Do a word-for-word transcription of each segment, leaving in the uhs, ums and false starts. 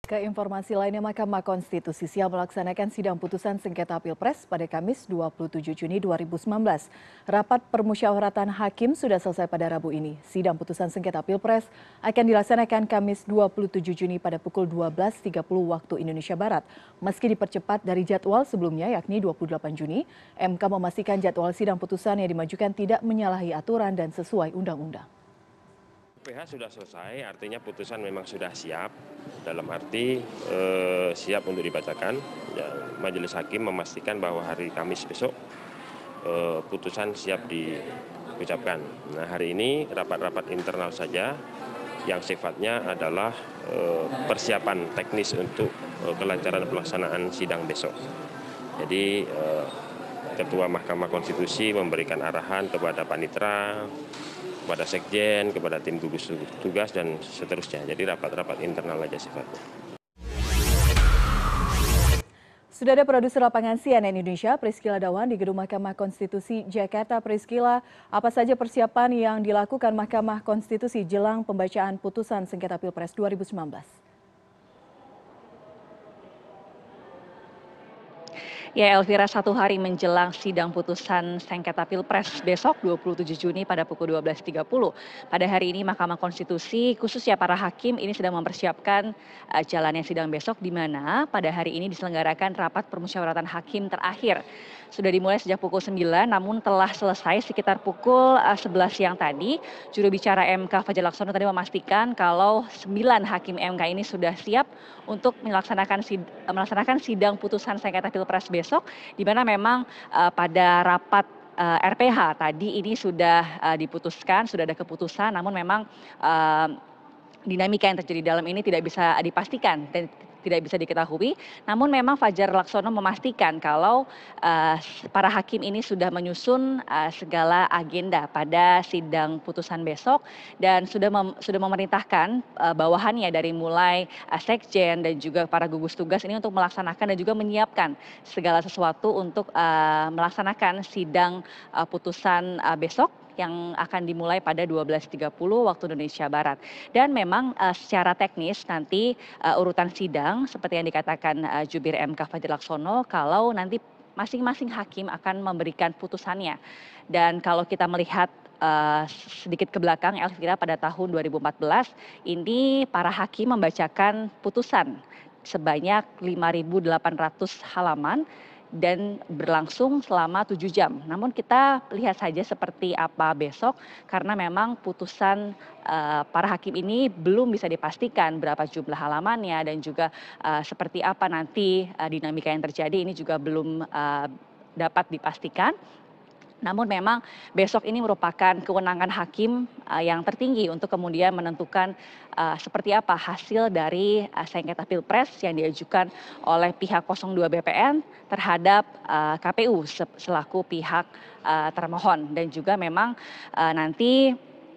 Ke informasi lainnya, Mahkamah Konstitusi siap melaksanakan sidang putusan sengketa Pilpres pada Kamis dua puluh tujuh Juni dua ribu sembilan belas. Rapat permusyawaratan hakim sudah selesai pada Rabu ini. Sidang putusan sengketa Pilpres akan dilaksanakan Kamis dua puluh tujuh Juni pada pukul dua belas tiga puluh waktu Indonesia Barat. Meski dipercepat dari jadwal sebelumnya yakni dua puluh delapan Juni, M K memastikan jadwal sidang putusan yang dimajukan tidak menyalahi aturan dan sesuai undang-undang. P H sudah selesai, artinya putusan memang sudah siap, dalam arti eh, siap untuk dibacakan. Ya, Majelis Hakim memastikan bahwa hari Kamis besok eh, putusan siap diucapkan. Nah, hari ini rapat-rapat internal saja yang sifatnya adalah eh, persiapan teknis untuk eh, kelancaran pelaksanaan sidang besok. Jadi eh, Ketua Mahkamah Konstitusi memberikan arahan kepada panitera, kepada sekjen, kepada tim gugus tugas, dan seterusnya. Jadi rapat-rapat internal aja sifatnya. Sudah ada produser lapangan C N N Indonesia, Priscila Dawan di Gedung Mahkamah Konstitusi Jakarta. Priscila, apa saja persiapan yang dilakukan Mahkamah Konstitusi jelang pembacaan putusan sengketa Pilpres dua ribu sembilan belas? Ya, Elvira, satu hari menjelang sidang putusan sengketa Pilpres besok dua puluh tujuh Juni pada pukul dua belas tiga puluh. Pada hari ini Mahkamah Konstitusi khususnya para hakim ini sedang mempersiapkan uh, jalannya sidang besok, di mana pada hari ini diselenggarakan rapat permusyawaratan hakim terakhir. Sudah dimulai sejak pukul sembilan, namun telah selesai sekitar pukul uh, sebelas siang tadi. Juru bicara M K Fajar Laksono tadi memastikan kalau sembilan hakim M K ini sudah siap untuk melaksanakan sid melaksanakan sidang putusan sengketa Pilpres besok, di mana memang uh, pada rapat uh, R P H tadi ini sudah uh, diputuskan, sudah ada keputusan, namun memang uh, dinamika yang terjadi dalam ini tidak bisa dipastikan dan tidak bisa diketahui. Namun memang Fajar Laksono memastikan kalau uh, para hakim ini sudah menyusun uh, segala agenda pada sidang putusan besok dan sudah mem sudah memerintahkan uh, bawahannya dari mulai uh, sekjen dan juga para gugus tugas ini untuk melaksanakan dan juga menyiapkan segala sesuatu untuk uh, melaksanakan sidang uh, putusan uh, besok yang akan dimulai pada dua belas tiga puluh waktu Indonesia Barat. Dan memang uh, secara teknis nanti uh, urutan sidang seperti yang dikatakan uh, Jubir M K Fajar Laksono, kalau nanti masing-masing hakim akan memberikan putusannya. Dan kalau kita melihat uh, sedikit ke belakang, Elvira, pada tahun dua ribu empat belas ini para hakim membacakan putusan sebanyak lima ribu delapan ratus halaman dan berlangsung selama tujuh jam. Namun kita lihat saja seperti apa besok, karena memang putusan uh, para hakim ini belum bisa dipastikan berapa jumlah halamannya dan juga uh, seperti apa nanti uh, dinamika yang terjadi ini juga belum uh, dapat dipastikan. Namun memang besok ini merupakan kewenangan hakim uh, yang tertinggi untuk kemudian menentukan uh, seperti apa hasil dari uh, sengketa Pilpres yang diajukan oleh pihak nol dua B P N terhadap uh, K P U selaku pihak uh, termohon. Dan juga memang uh, nanti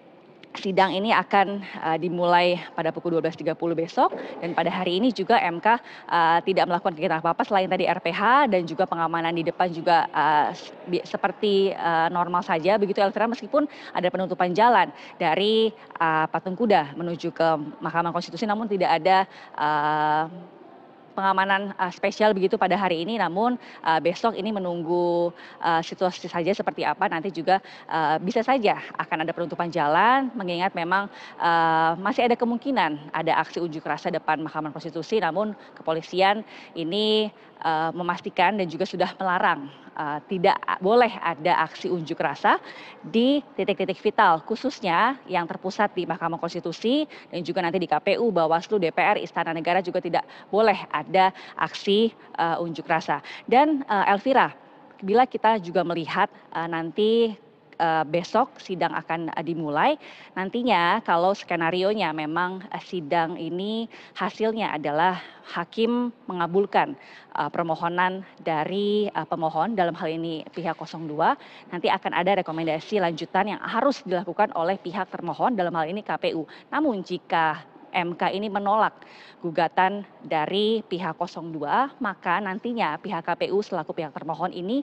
sidang ini akan uh, dimulai pada pukul dua belas tiga puluh besok, dan pada hari ini juga M K uh, tidak melakukan kegiatan apa-apa selain tadi R P H, dan juga pengamanan di depan juga uh, seperti uh, normal saja begitu, Elvira, meskipun ada penutupan jalan dari uh, Patung Kuda menuju ke Mahkamah Konstitusi, namun tidak ada uh, pengamanan uh, spesial begitu pada hari ini. Namun uh, besok ini menunggu uh, situasi saja seperti apa, nanti juga uh, bisa saja akan ada penutupan jalan, mengingat memang uh, masih ada kemungkinan ada aksi unjuk rasa depan Mahkamah Konstitusi. Namun kepolisian ini uh, memastikan dan juga sudah melarang uh, tidak boleh ada aksi unjuk rasa di titik-titik vital, khususnya yang terpusat di Mahkamah Konstitusi dan juga nanti di K P U, Bawaslu, D P R, Istana Negara juga tidak boleh ada aksi uh, unjuk rasa. Dan uh, Elvira, bila kita juga melihat uh, nanti uh, besok sidang akan uh, dimulai, nantinya kalau skenarionya memang uh, sidang ini hasilnya adalah hakim mengabulkan uh, permohonan dari uh, pemohon, dalam hal ini pihak nol dua, nanti akan ada rekomendasi lanjutan yang harus dilakukan oleh pihak termohon, dalam hal ini K P U. Namun jika M K ini menolak gugatan dari pihak nol dua, maka nantinya pihak K P U selaku pihak termohon ini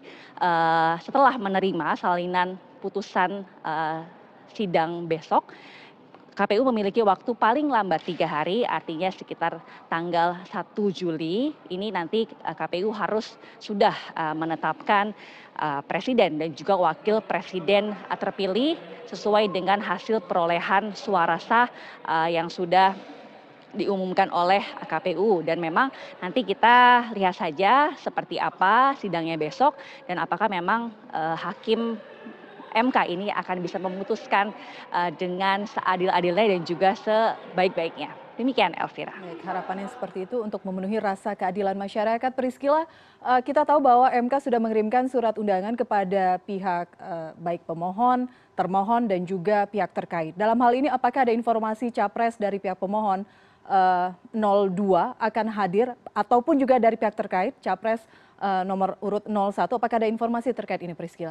uh, setelah menerima salinan putusan uh, sidang besok, K P U memiliki waktu paling lambat tiga hari, artinya sekitar tanggal satu Juli ini nanti K P U harus sudah menetapkan presiden dan juga wakil presiden terpilih sesuai dengan hasil perolehan suara sah yang sudah diumumkan oleh K P U. Dan memang nanti kita lihat saja seperti apa sidangnya besok dan apakah memang uh, hakim M K ini akan bisa memutuskan uh, dengan seadil-adilnya dan juga sebaik-baiknya. Demikian Elvira. Baik, harapannya seperti itu untuk memenuhi rasa keadilan masyarakat. Priscila, uh, kita tahu bahwa M K sudah mengirimkan surat undangan kepada pihak uh, baik pemohon, termohon dan juga pihak terkait. Dalam hal ini apakah ada informasi capres dari pihak pemohon Uh, nol dua akan hadir ataupun juga dari pihak terkait capres uh, nomor urut nol satu, apakah ada informasi terkait ini Priscila?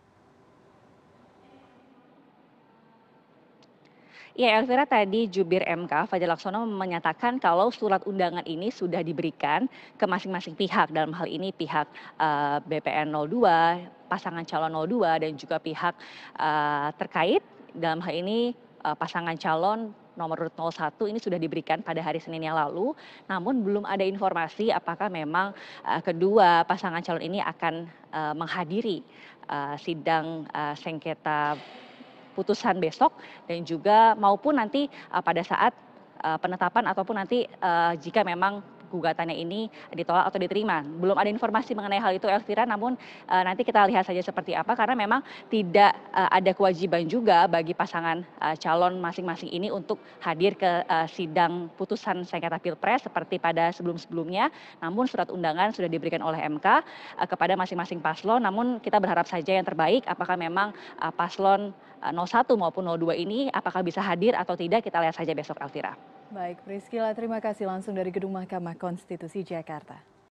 Ya Elvira, tadi jubir M K Fajar Laksono menyatakan kalau surat undangan ini sudah diberikan ke masing-masing pihak, dalam hal ini pihak uh, B P N nol dua, pasangan calon nol dua dan juga pihak uh, terkait, dalam hal ini uh, pasangan calon nomor urut nol satu ini sudah diberikan pada hari Senin yang lalu, namun belum ada informasi apakah memang uh, kedua pasangan calon ini akan uh, menghadiri uh, sidang uh, sengketa putusan besok dan juga maupun nanti uh, pada saat uh, penetapan ataupun nanti uh, jika memang gugatannya ini ditolak atau diterima. Belum ada informasi mengenai hal itu Elvira, namun uh, nanti kita lihat saja seperti apa karena memang tidak uh, ada kewajiban juga bagi pasangan uh, calon masing-masing ini untuk hadir ke uh, sidang putusan sengketa Pilpres seperti pada sebelum-sebelumnya. Namun surat undangan sudah diberikan oleh M K uh, kepada masing-masing paslon, namun kita berharap saja yang terbaik apakah memang uh, paslon uh, nol satu maupun nol dua ini apakah bisa hadir atau tidak, kita lihat saja besok Elvira. Baik, Priscila, terima kasih langsung dari Gedung Mahkamah Konstitusi Jakarta.